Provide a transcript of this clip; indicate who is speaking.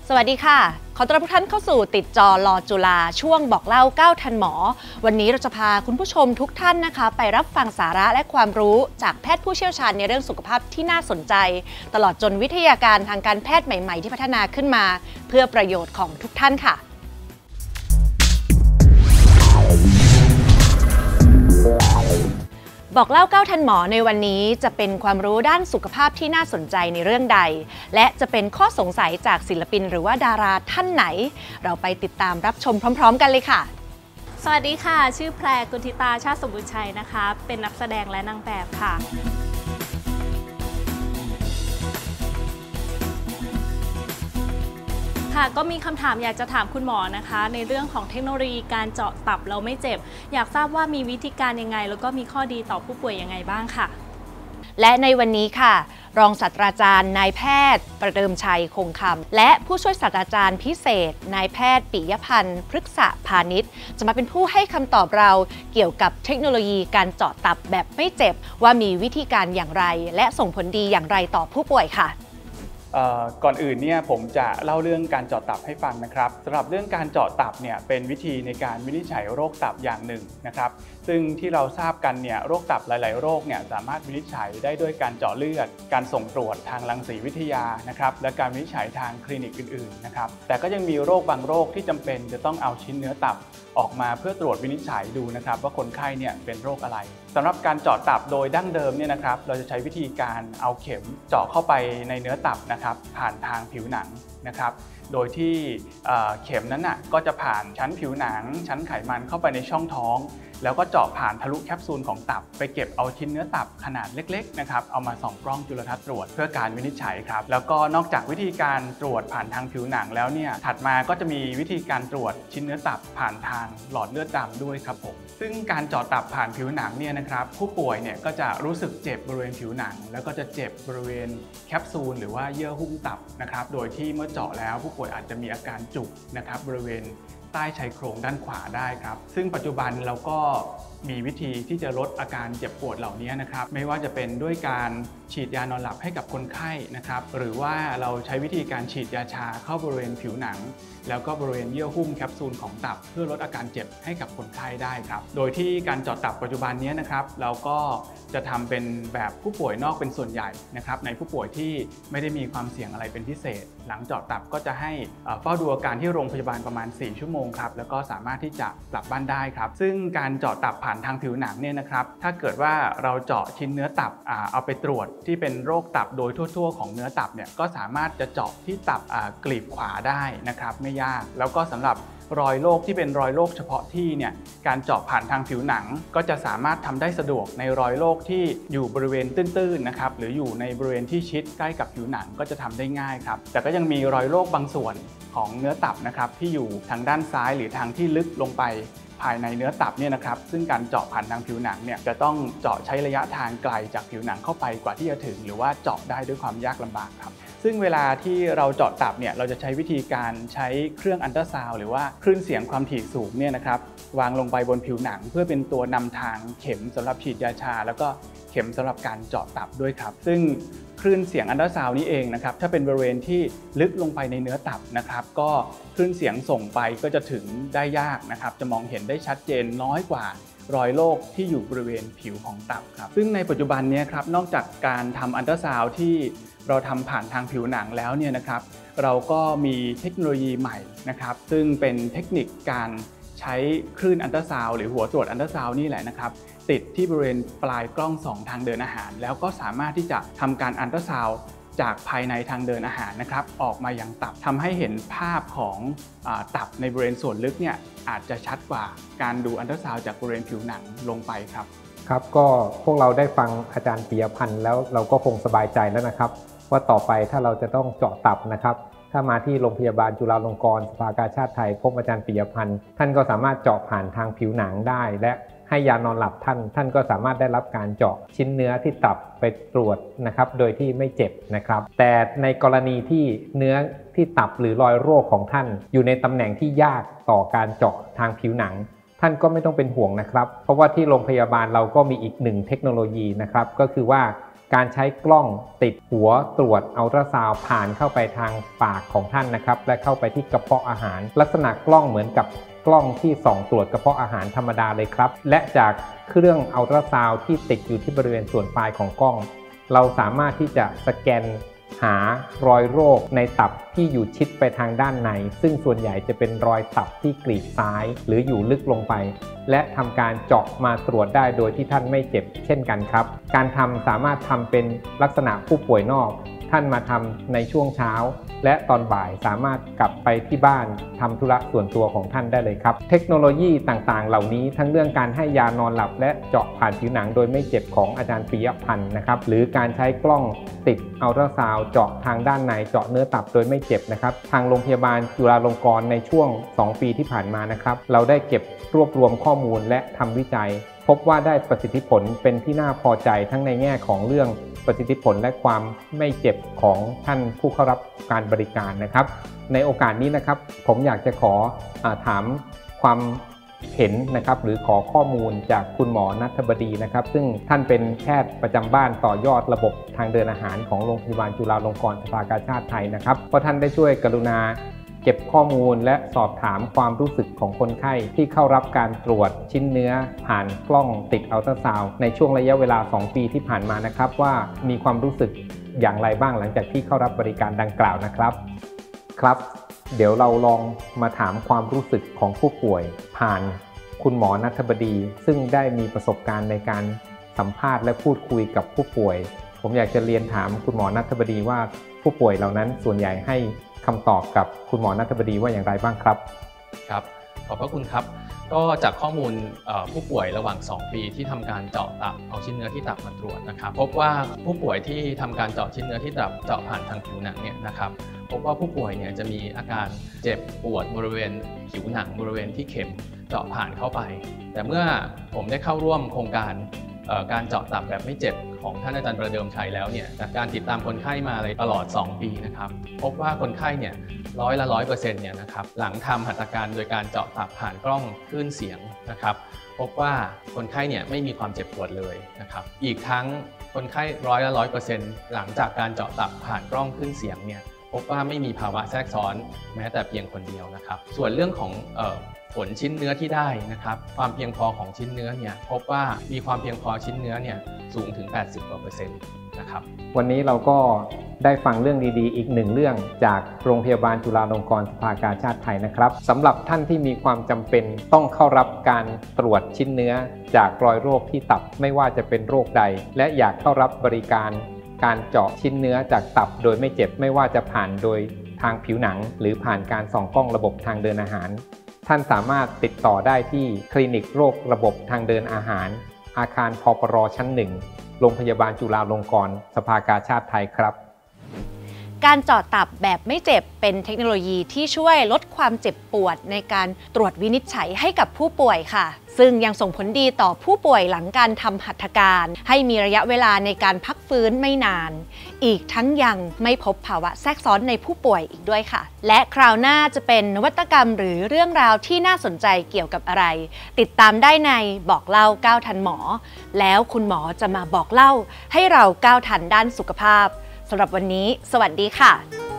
Speaker 1: สวัสดีค่ะขอต้อนรับทุกท่านเข้าสู่ติดจอรอจุฬาช่วงบอกเล่า9ทันหมอวันนี้เราจะพาคุณผู้ชมทุกท่านนะคะไปรับฟังสาระและความรู้จากแพทย์ผู้เชี่ยวชาญในเรื่องสุขภาพที่น่าสนใจตลอดจนวิทยาการทางการแพทย์ใหม่ๆที่พัฒนาขึ้นมาเพื่อประโยชน์ของทุกท่านค่ะบอกเล่า9ทันหมอในวันนี้จะเป็นความรู้ด้านสุขภาพที่น่าสนใจในเรื่องใดและจะเป็นข้อสงสัยจากศิลปินหรือว่าดาราท่านไหนเราไปติดตามรับชมพร้อมๆกันเลยค่ะ
Speaker 2: สวัสดีค่ะชื่อแพรกุลธิตาชาติสมบูรณ์ชัยนะคะเป็นนักแสดงและนางแบบค่ะค่ะก็มีคำถามอยากจะถามคุณหมอนะคะในเรื่องของเทคโนโลยีการเจาะตับเราไม่เจ็บอยากทราบว่ามีวิธีการยังไงแล้วก็มีข้อดีต่อผู้ป่วยยังไงบ้างค่ะ
Speaker 1: และในวันนี้ค่ะรองศาสตราจารย์นายแพทย์ประเดิมชัยคงคำและผู้ช่วยศาสตราจารย์พิเศษนายแพทย์ปิยพันธ์พฤกษพาณิชย์จะมาเป็นผู้ให้คำตอบเราเกี่ยวกับเทคโนโลยีการเจาะตับแบบไม่เจ็บว่ามีวิธีการอย่างไรและส่งผลดีอย่างไรต่อผู้ป่วยค่ะ
Speaker 3: ก่อนอื่นเนี่ยผมจะเล่าเรื่องการเจาะตับให้ฟังนะครับสำหรับเรื่องการเจาะตับเนี่ยเป็นวิธีในการวินิจฉัยโรคตับอย่างหนึ่งนะครับซึ่งที่เราทราบกันเนี่ยโรคตับหลายๆโรคเนี่ยสามารถวินิจฉัยได้ด้วยการเจาะเลือดการส่งตรวจทางรังสีวิทยานะครับและการวินิจฉัยทางคลินิกอื่นๆนะครับแต่ก็ยังมีโรคบางโรคที่จำเป็นจะต้องเอาชิ้นเนื้อตับออกมาเพื่อตรวจวินิจฉัยดูนะครับว่าคนไข้เนี่ยเป็นโรคอะไรสำหรับการเจาะตับโดยดั้งเดิมเนี่ยนะครับเราจะใช้วิธีการเอาเข็มเจาะเข้าไปในเนื้อตับนะครับผ่านทางผิวหนังนะครับโดยที่เข็มนั้นน่ะก็จะผ่านชั้นผิวหนังชั้นไขมันเข้าไปในช่องท้องแล้วก็เจาะผ่านทะลุแคปซูลของตับไปเก็บเอาชิ้นเนื้อตับขนาดเล็กๆนะครับเอามาส่องกล้องจุลทรรศน์ตรวจเพื่อการวินิจฉัยครับแล้วก็นอกจากวิธีการตรวจผ่านทางผิวหนังแล้วเนี่ยถัดมาก็จะมีวิธีการตรวจชิ้นเนื้อตับผ่านทางหลอดเลือดดำด้วยครับผมซึ่งการเจาะตับผ่านผิวหนังเนี่ยนะครับผู้ป่วยเนี่ยก็จะรู้สึกเจ็บบริเวณผิวหนังแล้วก็จะเจ็บบริเวณแคปซูลหรือว่าเยื่อหุ้มตับนะครับโดยที่เมื่อเจาะแล้วผู้ป่วยอาจจะมีอาการจุกนะครับบริเวณใต้ชายโครงด้านขวาได้ครับซึ่งปัจจุบันเราก็มีวิธีที่จะลดอาการเจ็บปวดเหล่านี้นะครับไม่ว่าจะเป็นด้วยการฉีดยานอนหลับให้กับคนไข้นะครับหรือว่าเราใช้วิธีการฉีดยาชาเข้าบริเวณผิวหนังแล้วก็บริเวณเยื่อหุ้มแคปซูลของตับเพื่อลดอาการเจ็บให้กับคนไข้ได้ครับโดยที่การเจาะตับปัจจุบันนี้นะครับเราก็จะทำเป็นแบบผู้ป่วยนอกเป็นส่วนใหญ่นะครับในผู้ป่วยที่ไม่ได้มีความเสี่ยงอะไรเป็นพิเศษหลังเจาะตับก็จะให้เฝ้าดูอาการที่โรงพยาบาลประมาณ4ชั่วโมงครับแล้วก็สามารถที่จะกลับบ้านได้ครับซึ่งการเจาะตับผ่านทางผิวหนังเนี่ยนะครับถ้าเกิดว่าเราเจาะชิ้นเนื้อตับเอาไปตรวจที่เป็นโรคตับโดยทั่วๆของเนื้อตับเนี่ยก็สามารถจะเจาะที่ตับกลีบขวาได้นะครับไม่ยากแล้วก็สำหรับรอยโรคที่เป็นรอยโรคเฉพาะที่เนี่ยการเจาะผ่านทางผิวหนังก็จะสามารถทำได้สะดวกในรอยโรคที่อยู่บริเวณตื้นๆนะครับหรืออยู่ในบริเวณที่ชิดใกล้กับผิวหนังก็จะทำได้ง่ายครับแต่ก็ยังมีรอยโรคบางส่วนของเนื้อตับนะครับที่อยู่ทางด้านซ้ายหรือทางที่ลึกลงไปภายในเนื้อตับเนี่ยนะครับซึ่งการเจาะผ่านทางผิวหนังเนี่ยจะต้องเจาะใช้ระยะทางไกลจากผิวหนังเข้าไปกว่าที่จะถึงหรือว่าเจาะได้ด้วยความยากลำบากครับซึ่งเวลาที่เราเจาะตับเนี่ยเราจะใช้วิธีการใช้เครื่องอัลตราซาวด์หรือว่าคลื่นเสียงความถี่สูงเนี่ยนะครับวางลงไปบนผิวหนังเพื่อเป็นตัวนำทางเข็มสำหรับฉีดยาชาแล้วก็เข็มสำหรับการเจาะตับด้วยครับซึ่งคลื่นเสียงอัลตราซาวด์นี้เองนะครับถ้าเป็นบริเวณที่ลึกลงไปในเนื้อตับนะครับก็คลื่นเสียงส่งไปก็จะถึงได้ยากนะครับจะมองเห็นได้ชัดเจนน้อยกว่ารอยโรคที่อยู่บริเวณผิวของตับครับซึ่งในปัจจุบันนี้ครับนอกจากการทำอัลตราซาวด์ที่เราทำผ่านทางผิวหนังแล้วเนี่ยนะครับเราก็มีเทคโนโลยีใหม่นะครับซึ่งเป็นเทคนิคการใช้คลื่นอัลตราซาวด์หรือหัวตรวจอัลตราซาวด์นี่แหละนะครับติดที่บริเวณปลายกล้อง2ทางเดินอาหารแล้วก็สามารถที่จะทำการอัลตราซาวด์จากภายในทางเดินอาหารนะครับออกมายังตับทำให้เห็นภาพของตับในบริเวณส่วนลึกเนี่ยอาจจะชัดกว่าการดูอัลตราซาวด์จากบริเวณผิวหนังลงไปครับ
Speaker 4: ครับก็พวกเราได้ฟังอาจารย์ปิยพันธ์แล้วเราก็คงสบายใจแล้วนะครับว่าต่อไปถ้าเราจะต้องเจาะตับนะครับถ้ามาที่โรงพยาบาลจุฬาลงกรณ์สภากาชาดไทยพบอาจารย์ปิยพันธ์ท่านก็สามารถเจาะผ่านทางผิวหนังได้และให้ยานอนหลับท่านก็สามารถได้รับการเจาะชิ้นเนื้อที่ตับไปตรวจนะครับโดยที่ไม่เจ็บนะครับแต่ในกรณีที่เนื้อที่ตับหรือรอยโรคของท่านอยู่ในตำแหน่งที่ยากต่อการเจาะทางผิวหนังท่านก็ไม่ต้องเป็นห่วงนะครับเพราะว่าที่โรงพยาบาลเราก็มีอีกหนึ่งเทคโนโลยีนะครับก็คือว่าการใช้กล้องติดหัวตรวจอัลตราซาวด์ผ่านเข้าไปทางปากของท่านนะครับและเข้าไปที่กระเพาะอาหารลักษณะกล้องเหมือนกับกล้องที่ส่องตรวจกระเพาะอาหารธรรมดาเลยครับและจากเครื่องอัลตราซาวด์ที่ติดอยู่ที่บริเวณส่วนปลายของกล้องเราสามารถที่จะสแกนหารอยโรคในตับที่อยู่ชิดไปทางด้านในซึ่งส่วนใหญ่จะเป็นรอยตับที่กรีดซ้ายหรืออยู่ลึกลงไปและทำการเจาะมาตรวจได้โดยที่ท่านไม่เจ็บเช่นกันครับการทำสามารถทำเป็นลักษณะผู้ป่วยนอกท่านมาทำในช่วงเช้าและตอนบ่ายสามารถกลับไปที่บ้านทำธุระส่วนตัวของท่านได้เลยครับเทคโนโลยีต่างๆเหล่านี้ทั้งเรื่องการให้ยานอนหลับและเจาะผ่านผิวหนังโดยไม่เจ็บของอาจารย์ปิยพันธ์นะครับหรือการใช้กล้องติดอัลตราซาวด์เจาะทางด้านในเจาะเนื้อตับโดยไม่เจ็บนะครับทางโรงพยาบาลจุฬาลงกรณ์ในช่วง2 ปีที่ผ่านมานะครับเราได้เก็บรวบรวมข้อมูลและทำวิจัยพบว่าได้ประสิทธิผลเป็นที่น่าพอใจทั้งในแง่ของเรื่องประสิทธิผลและความไม่เจ็บของท่านผู้เข้ารับการบริการนะครับในโอกาสนี้นะครับผมอยากจะขอถามความเห็นนะครับหรือขอข้อมูลจากคุณหมอณัฐบดีนะครับซึ่งท่านเป็นแพทย์ประจำบ้านต่อยอดระบบทางเดินอาหารของโรงพยาบาลจุฬาลงกรณ์สภากาชาดไทยนะครับเพราะท่านได้ช่วยกรุณาเก็บข้อมูลและสอบถามความรู้สึกของคนไข้ที่เข้ารับการตรวจชิ้นเนื้อผ่านกล้องติดอัลตราซาวด์ในช่วงระยะเวลา2 ปีที่ผ่านมานะครับว่ามีความรู้สึกอย่างไรบ้างหลังจากที่เข้ารับบริการดังกล่าวนะครับครับเดี๋ยวเราลองมาถามความรู้สึกของผู้ป่วยผ่านคุณหมอณัฐบดีซึ่งได้มีประสบการณ์ในการสัมภาษณ์และพูดคุยกับผู้ป่วยผมอยากจะเรียนถามคุณหมอณัฐบดีว่าผู้ป่วยเหล่านั้นส่วนใหญ่ให้คำตอบกับคุณหมอณัฐบดีว่าอย่างไรบ้างครับ
Speaker 5: ครับขอบพระคุณครับก็จากข้อมูลผู้ป่วยระหว่าง2 ปีที่ทำการเจาะตับเอาชิ้นเนื้อที่ตับมาตรวจนะครับพบว่าผู้ป่วยที่ทำการเจาะชิ้นเนื้อที่ตับเจาะผ่านทางผิวหนังเนี่ยนะครับพบว่าผู้ป่วยเนี่ยจะมีอาการเจ็บปวดบริเวณผิวหนังบริเวณที่เข็มเจาะผ่านเข้าไปแต่เมื่อผมได้เข้าร่วมโครงการการเจาะตับแบบไม่เจ็บของท่านอาจารย์ประเดิมชัยแล้วเนี่ยจากการติดตามคนไข้มาเลยตลอด2 ปีนะครับพบว่าคนไข้เนี่ย100% เนี่ยนะครับหลังทำหัตถการโดยการเจาะตับผ่านกล้องคลื่นเสียงนะครับพบว่าคนไข้เนี่ยไม่มีความเจ็บปวดเลยนะครับอีกทั้งคนไข้100% หลังจากการเจาะตับผ่านกล้องคลื่นเสียงเนี่ยพบว่าไม่มีภาวะแทรกซ้อนแม้แต่เพียงคนเดียวนะครับส่วนเรื่องของผลชิ้นเนื้อที่ได้นะครับความเพียงพอของชิ้นเนื้อเนี่ยพบว่ามีความเพียงพอชิ้นเนื้อเนี่ยสูงถึง 80% นะครับ
Speaker 4: วันนี้เราก็ได้ฟังเรื่องดีๆอีกหนึ่งเรื่องจากโรงพยาบาลจุฬาลงกรณ์สภากาชาดไทยนะครับสำหรับท่านที่มีความจำเป็นต้องเข้ารับการตรวจชิ้นเนื้อจากรอยโรคที่ตับไม่ว่าจะเป็นโรคใดและอยากเข้ารับบริการการเจาะชิ้นเนื้อจากตับโดยไม่เจ็บไม่ว่าจะผ่านโดยทางผิวหนังหรือผ่านการส่องกล้องระบบทางเดินอาหารท่านสามารถติดต่อได้ที่คลินิกโรคระบบทางเดินอาหารอาคารพปรชั้น 1โรงพยาบาลจุฬาลงกรณ์สภากาชาดไทยครับ
Speaker 1: การเจาะตับแบบไม่เจ็บเป็นเทคโนโลยีที่ช่วยลดความเจ็บปวดในการตรวจวินิจฉัยให้กับผู้ป่วยค่ะซึ่งยังส่งผลดีต่อผู้ป่วยหลังการทำหัตถการให้มีระยะเวลาในการพักฟื้นไม่นานอีกทั้งยังไม่พบภาวะแทรกซ้อนในผู้ป่วยอีกด้วยค่ะและคราวหน้าจะเป็นนวัตกรรมหรือเรื่องราวที่น่าสนใจเกี่ยวกับอะไรติดตามได้ในบอกเล่าก้าวทันหมอแล้วคุณหมอจะมาบอกเล่าให้เราก้าวทันด้านสุขภาพสำหรับวันนี้สวัสดีค่ะ